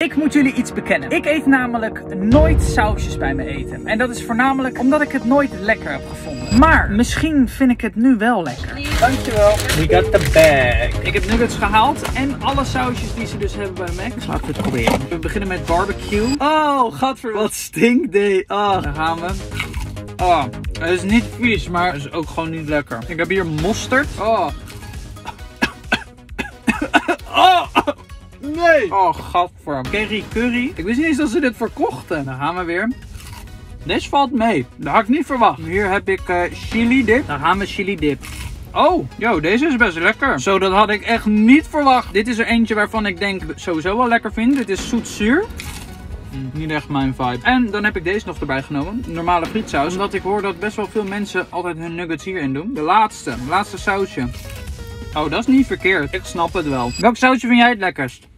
Ik moet jullie iets bekennen. Ik eet namelijk nooit sausjes bij mijn eten. En dat is voornamelijk omdat ik het nooit lekker heb gevonden. Maar misschien vind ik het nu wel lekker. Dankjewel. We got the bag. Ik heb nuggets gehaald en alle sausjes die ze dus hebben bij Mac. Dus laten we het proberen. We beginnen met barbecue. Oh, gadver, wat stinkt dit. Oh, daar gaan we. Oh, het is niet vies, maar het is ook gewoon niet lekker. Ik heb hier mosterd. Oh. Oh. Nee! Oh, gadver. Curry curry. Ik wist niet eens dat ze dit verkochten. Dan gaan we weer. Deze valt mee. Dat had ik niet verwacht. Hier heb ik chili dip. Dan gaan we chili dip. Oh, yo, deze is best lekker. Zo, dat had ik echt niet verwacht. Dit is er eentje waarvan ik denk sowieso wel lekker vind. Dit is zoet-zuur. Niet echt mijn vibe. En dan heb ik deze nog erbij genomen. Normale frietsaus. Omdat ik hoor dat best wel veel mensen altijd hun nuggets hierin doen. De laatste sausje. Oh, dat is niet verkeerd. Ik snap het wel. Welk sausje vind jij het lekkerst?